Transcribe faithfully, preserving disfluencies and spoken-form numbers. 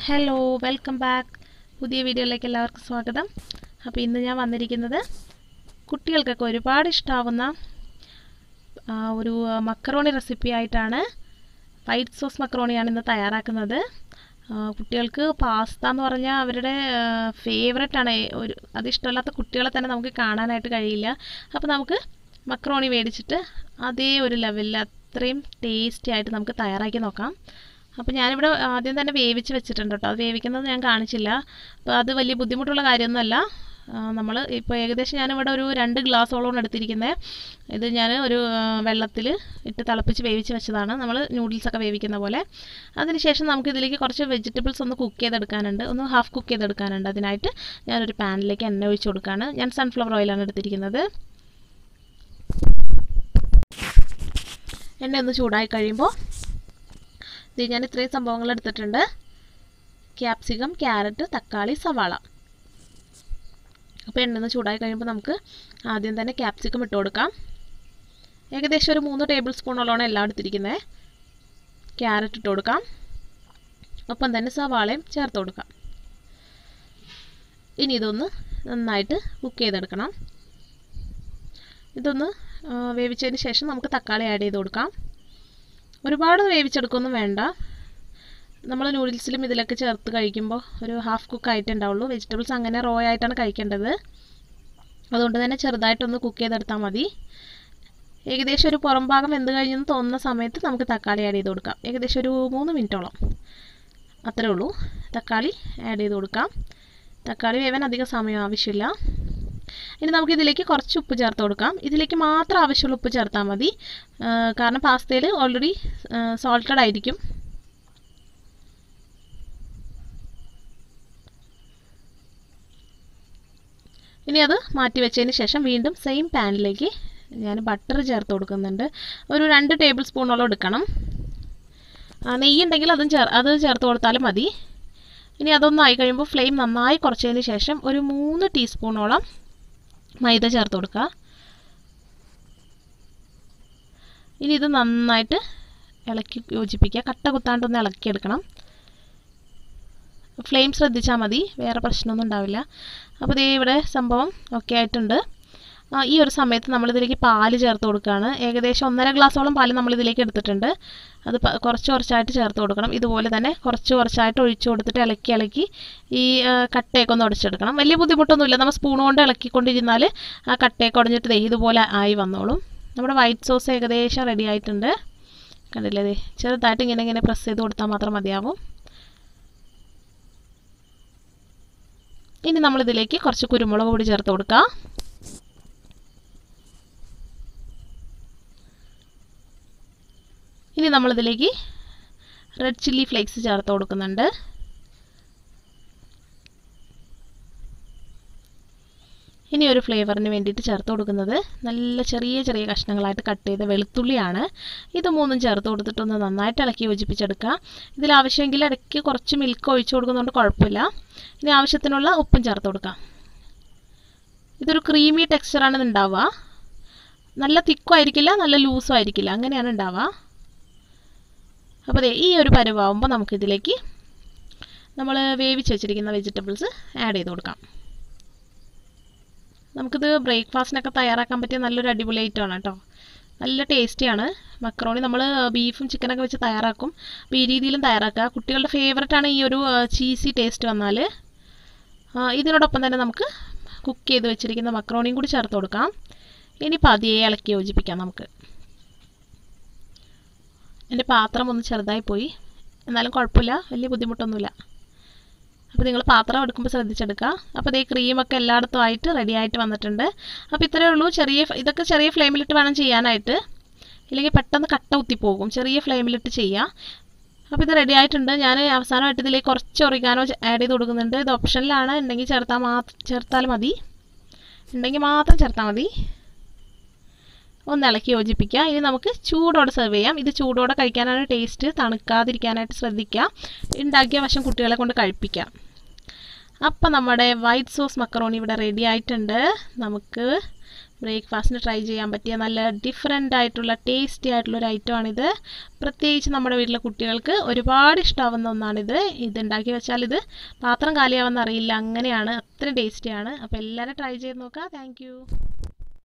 Hello welcome back. പുതിയ വീഡിയോയിലേക്ക് എല്ലാവർക്കും സ്വാഗതം. അപ്പോൾ ഇന്ന് ഞാൻ വന്നിരിക്കുന്നത് കുട്ടികൾക്കൊക്കെ ഒരുപാട് ഇഷ്ടമാവുന്ന ഒരു മക്കറോണി റെസിപ്പി ആയിട്ടാണ്. വൈറ്റ് സോസ് മക്കറോണിയാണ് ഇന്ന് തയ്യാറാക്കുന്നത്. കുട്ടികൾക്ക് പാസ്ത എന്ന് പറഞ്ഞാൽ അവരുടെ ഫേവററ്റ് ആണ്. ഒരു അതിഷ്ടമില്ലാത്ത കുട്ടികളെ തന്നെ നമുക്ക് കാണാനായിട്ട് കഴിയില്ല. അപ്പോൾ നമുക്ക് മക്കറോണി മേടിച്ചിട്ട് അതേ ഒരു ലെവലിൽ അത്രയും ടേസ്റ്റി ആയിട്ട് നമുക്ക് തയ്യാറാക്കി നോക്കാം. അപ്പോൾ ഞാനിവിടെ ആദ്യം തന്നെ വേവിച്ച് വെച്ചിട്ടുണ്ട് കേട്ടോ. അത് വേവിക്കുന്നത് ഞാൻ കാണിച്ചില്ല. അപ്പോൾ അത് വലിയ ബുദ്ധിമുട്ടുള്ള കാര്യമൊന്നുമല്ല. നമ്മൾ ഇപ്പോൾ ഏകദേശം ഞാനിവിടെ ഒരു രണ്ട് ഗ്ലാസോളം എടുത്തിരിക്കുന്നത്. ഇത് ഞാൻ ഒരു വെള്ളത്തിൽ ഇട്ട് തിളപ്പിച്ച് വേവിച്ച് വെച്ചതാണ്, നമ്മൾ നൂഡിൽസൊക്കെ വേവിക്കുന്ന പോലെ. അതിനുശേഷം നമുക്ക് ഇതിലേക്ക് കുറച്ച് വെജിറ്റബിൾസ് ഒന്ന് കുക്ക് ചെയ്തെടുക്കാനുണ്ട്, ഒന്ന് ഹാഫ് കുക്ക് ചെയ്തെടുക്കാനുണ്ട്. അതിനായിട്ട് ഞാനൊരു പാനിലേക്ക് എണ്ണ ഒഴിച്ച് കൊടുക്കുകയാണ്. ഞാൻ സൺഫ്ലവർ ഓയിലാണ് എടുത്തിരിക്കുന്നത്. എണ്ണ ഒന്ന് ചൂടായി കഴിയുമ്പോൾ ഇത് ഞാൻ ഇത്രയും സംഭവങ്ങൾ എടുത്തിട്ടുണ്ട്: ക്യാപ്സിക്കം, ക്യാരറ്റ്, തക്കാളി, സവാള. അപ്പോൾ എണ്ണ ഒന്ന് ചൂടായി കഴിയുമ്പോൾ നമുക്ക് ആദ്യം തന്നെ ക്യാപ്സിക്കം ഇട്ട് കൊടുക്കാം. ഏകദേശം ഒരു മൂന്ന് ടേബിൾ സ്പൂണോളമാണ് എല്ലാം എടുത്തിരിക്കുന്നത്. ക്യാരറ്റ് ഇട്ട് കൊടുക്കാം. ഒപ്പം തന്നെ സവാളയും ചേർത്ത് കൊടുക്കാം. ഇനി ഇതൊന്ന് നന്നായിട്ട് കുക്ക് ചെയ്തെടുക്കണം. ഇതൊന്ന് വേവിച്ചതിന് ശേഷം നമുക്ക് തക്കാളി ആഡ് ചെയ്ത് കൊടുക്കാം. ഒരുപാട് വേവിച്ചെടുക്കൊന്നും വേണ്ട. നമ്മൾ നൂഡിൽസിലും ഇതിലൊക്കെ ചേർത്ത് കഴിക്കുമ്പോൾ ഒരു ഹാഫ് കുക്ക് ആയിട്ട് ഉണ്ടാവുള്ളൂ. വെജിറ്റബിൾസ് അങ്ങനെ റോ ആയിട്ടാണ് കഴിക്കേണ്ടത്. അതുകൊണ്ട് തന്നെ ചെറുതായിട്ടൊന്ന് കുക്ക് ചെയ്തെടുത്താൽ മതി. ഏകദേശം ഒരു പുറം ഭാഗം വെന്ത് കഴിഞ്ഞെന്ന് തോന്നുന്ന സമയത്ത് നമുക്ക് തക്കാളി ആഡ് ചെയ്ത് കൊടുക്കാം. ഏകദേശം ഒരു മൂന്ന് മിനിറ്റോളം അത്രേ ഉള്ളൂ. തക്കാളി ആഡ് ചെയ്ത് കൊടുക്കാം. തക്കാളി വേവാൻ അധികം സമയം ആവശ്യമില്ല. ഇനി നമുക്കിതിലേക്ക് കുറച്ച് ഉപ്പ് ചേർത്ത് കൊടുക്കാം. ഇതിലേക്ക് മാത്രം ആവശ്യമുള്ള ഉപ്പ് ചേർത്താൽ മതി, കാരണം പാസ്തയിൽ ഓൾറെഡി സോൾട്ടഡ് ആയിരിക്കും. ഇനി അത് മാറ്റി വെച്ചതിന് ശേഷം വീണ്ടും സെയിം പാനിലേക്ക് ഞാൻ ബട്ടർ ചേർത്ത് കൊടുക്കുന്നുണ്ട്. ഒരു രണ്ട് ടേബിൾ സ്പൂണോളം എടുക്കണം. നെയ്യ് ഉണ്ടെങ്കിൽ അതും ചേർ അത് ചേർത്ത് കൊടുത്താലും മതി. ഇനി അതൊന്നും ആയി കഴിയുമ്പോൾ ഫ്ലെയിം നന്നായി കുറച്ചതിന് ശേഷം ഒരു മൂന്ന് ടീസ്പൂണോളം മൈദ ചേർത്ത് കൊടുക്കുക. ഇനി ഇത് നന്നായിട്ട് ഇളക്കി യോജിപ്പിക്കുക. കട്ട കുത്താണ്ടൊന്ന് ഇളക്കിയെടുക്കണം. ഫ്ലെയിം ശ്രദ്ധിച്ചാൽ മതി, വേറെ പ്രശ്നമൊന്നും ഉണ്ടാവില്ല. അപ്പോൾ ദേ ഇവിടെ സംഭവം ഓക്കെ ആയിട്ടുണ്ട്. ഈ ഒരു സമയത്ത് നമ്മളിതിലേക്ക് പാല് ചേർത്ത് കൊടുക്കുകയാണ്. ഏകദേശം ഒന്നര ഗ്ലാസോളം പാല് നമ്മളിതിലേക്ക് എടുത്തിട്ടുണ്ട്. അത് കുറച്ച് കുറച്ചായിട്ട് ചേർത്ത് കൊടുക്കണം. ഇതുപോലെ തന്നെ കുറച്ച് കുറച്ചായിട്ട് ഒഴിച്ചു കൊടുത്തിട്ട് ഇളക്കി ഇളക്കി ഈ കട്ടയൊക്കെ ഒന്ന് ഉടച്ചെടുക്കണം. വലിയ ബുദ്ധിമുട്ടൊന്നുമില്ല. നമ്മൾ സ്പൂൺ കൊണ്ട് ഇളക്കിക്കൊണ്ടിരുന്നാൽ ആ കട്ടയൊക്കെ ഉടഞ്ഞിട്ട് ദേ ഇതുപോലെ ആയി വന്നോളും. നമ്മുടെ വൈറ്റ് സോസ് ഏകദേശം റെഡി ആയിട്ടുണ്ട്. കണ്ടില്ലേ, ദേ ചെറുതായിട്ട് ഇങ്ങനെ ഇങ്ങനെ പ്രസ് ചെയ്ത് കൊടുത്താൽ മാത്രം മതിയാവും. ഇനി നമ്മളിതിലേക്ക് കുറച്ച് കുരുമുളക് പൊടി ചേർത്ത് കൊടുക്കുക. ഇനി നമ്മളിതിലേക്ക് റെഡ് ചില്ലി ഫ്ലേക്സ് ചേർത്ത് കൊടുക്കുന്നുണ്ട്. ഇനി ഒരു ഫ്ലേവറിന് വേണ്ടിയിട്ട് ചേർത്ത് കൊടുക്കുന്നത് നല്ല ചെറിയ ചെറിയ കഷ്ണങ്ങളായിട്ട് കട്ട് ചെയ്ത വെളുത്തുള്ളിയാണ്. ഇത് മൂന്നും ചേർത്ത് കൊടുത്തിട്ടൊന്ന് നന്നായിട്ട് ഇളക്കി യോജിപ്പിച്ചെടുക്കുക. ഇതിലാവശ്യമെങ്കിൽ ഇടയ്ക്ക് കുറച്ച് മിൽക്ക് ഒഴിച്ചു കൊടുക്കുന്നതുകൊണ്ട് കുഴപ്പമില്ല. ഇനി ആവശ്യത്തിനുള്ള ഉപ്പും ചേർത്ത് കൊടുക്കാം. ഇതൊരു ക്രീമി ടെക്സ്ചറാണ് ഇത് ഉണ്ടാവുക. നല്ല തിക്കും ആയിരിക്കില്ല, നല്ല ലൂസും ആയിരിക്കില്ല, അങ്ങനെയാണ് ഉണ്ടാവുക. അപ്പോൾ അതെ ഈ ഒരു പരുവാകുമ്പോൾ നമുക്കിതിലേക്ക് നമ്മൾ വേവിച്ച് വെച്ചിരിക്കുന്ന വെജിറ്റബിൾസ് ആഡ് ചെയ്ത് കൊടുക്കാം. നമുക്കിത് ബ്രേക്ക്ഫാസ്റ്റിനൊക്കെ തയ്യാറാക്കാൻ പറ്റിയ നല്ലൊരു അടിപൊളി ഐറ്റമാണ് കേട്ടോ. നല്ല ടേസ്റ്റിയാണ്. മക്കറോണി നമ്മൾ ബീഫും ചിക്കനൊക്കെ വെച്ച് തയ്യാറാക്കും. അപ്പോൾ ഈ രീതിയിലും തയ്യാറാക്കുക. കുട്ടികളുടെ ഫേവററ്റാണ് ഈ ഒരു ചീസി ടേസ്റ്റ് വന്നാൽ. ഇതിനോടൊപ്പം തന്നെ നമുക്ക് കുക്ക് ചെയ്ത് വെച്ചിരിക്കുന്ന മക്കറോണിയും കൂടി ചേർത്ത് കൊടുക്കാം. ഇനി പതിയെ ഇളക്കി യോജിപ്പിക്കാം നമുക്ക്. എൻ്റെ പാത്രം ഒന്ന് ചെറുതായി പോയി, എന്നാലും കുഴപ്പമില്ല, വലിയ ബുദ്ധിമുട്ടൊന്നുമില്ല. അപ്പോൾ നിങ്ങൾ പാത്രം എടുക്കുമ്പോൾ ശ്രദ്ധിച്ചെടുക്കുക. അപ്പോൾ ഇതേ ക്രീമൊക്കെ എല്ലായിടത്തും ആയിട്ട് റെഡി ആയിട്ട് വന്നിട്ടുണ്ട്. അപ്പോൾ ഇത്രയേ ഉള്ളൂ. ചെറിയ ഇതൊക്കെ ചെറിയ ഫ്ലെയിമിലിട്ട് വേണം ചെയ്യാനായിട്ട്, ഇല്ലെങ്കിൽ പെട്ടെന്ന് കട്ട കുത്തിപ്പോകും. ചെറിയ ഫ്ലെയിമിലിട്ട് ചെയ്യുക. അപ്പോൾ ഇത് റെഡി ആയിട്ടുണ്ട്. ഞാൻ അവസാനമായിട്ട് ഇതിലേക്ക് കുറച്ച് ഒറിഗാനോ ആഡ് ചെയ്ത് കൊടുക്കുന്നുണ്ട്. ഇത് ഓപ്ഷനിലാണ്, ഉണ്ടെങ്കിൽ ചേർത്താൽ മാത്രം ചേർത്താൽ മതി, ഉണ്ടെങ്കിൽ മാത്രം ചേർത്താൽ മതി. ഒന്ന് ഇളക്കി യോജിപ്പിക്കുക. ഇനി നമുക്ക് ചൂടോടെ സെർവ് ചെയ്യാം. ഇത് ചൂടോടെ കഴിക്കാനാണ് ടേസ്റ്റ്, തണുക്കാതിരിക്കാനായിട്ട് ശ്രദ്ധിക്കുക. ഉണ്ടാക്കിയ വശം കുട്ടികളെ കൊണ്ട് കഴിപ്പിക്കാം. അപ്പോൾ നമ്മുടെ വൈറ്റ് സോസ് മക്കറോണി ഇവിടെ റെഡി ആയിട്ടുണ്ട്. നമുക്ക് ബ്രേക്ക്ഫാസ്റ്റിന് ട്രൈ ചെയ്യാൻ പറ്റിയ നല്ല ഡിഫറെൻ്റ് ആയിട്ടുള്ള ടേസ്റ്റി ആയിട്ടുള്ള ഒരു ഐറ്റമാണിത്. പ്രത്യേകിച്ച് നമ്മുടെ വീട്ടിലെ കുട്ടികൾക്ക് ഒരുപാട് ഇഷ്ടമാവുന്ന ഒന്നാണിത്. ഇത് ഉണ്ടാക്കി വെച്ചാൽ ഇത് പാത്രം കാലിയാവുമെന്ന് അറിയില്ല, അങ്ങനെയാണ്, അത്രയും ടേസ്റ്റിയാണ്. അപ്പോൾ എല്ലാവരും ട്രൈ ചെയ്ത് നോക്കുക. താങ്ക്